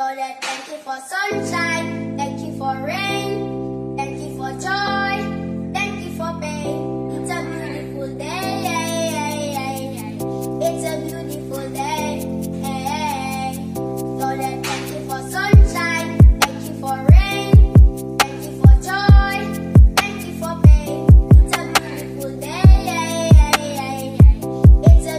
toilet. Thank you for sunshine. Thank you for rain. Thank you for joy. Thank you for pain. It's a beautiful day. It's a